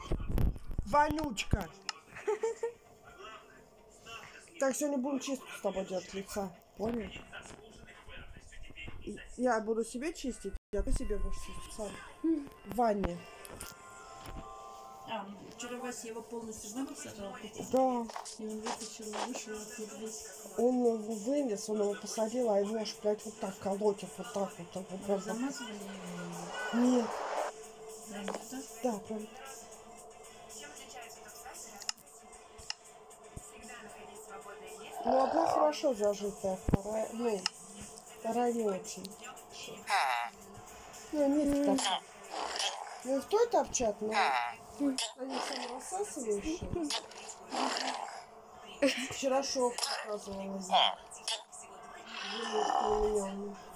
Вонючка. Так, сегодня будем чистку с тобой делать лица. Понял? Я буду себе чистить, а ты себе будешь чистить сам. В ванне. А, вчера Вася его полностью в ванну сажал? Да. И он вытащил, вышел оттуда весь. Он его вынес, он его посадил, а его аж, блядь, вот так колотит, вот так вот. Вы замазывали его? Нет. Прям туда? Да, прям. Ну, одна хорошо зажитая, вторая, вторая не очень. Ну, нет таких. Ну, и в той торчат, но они саморассасывающие. Вчера шок показывала.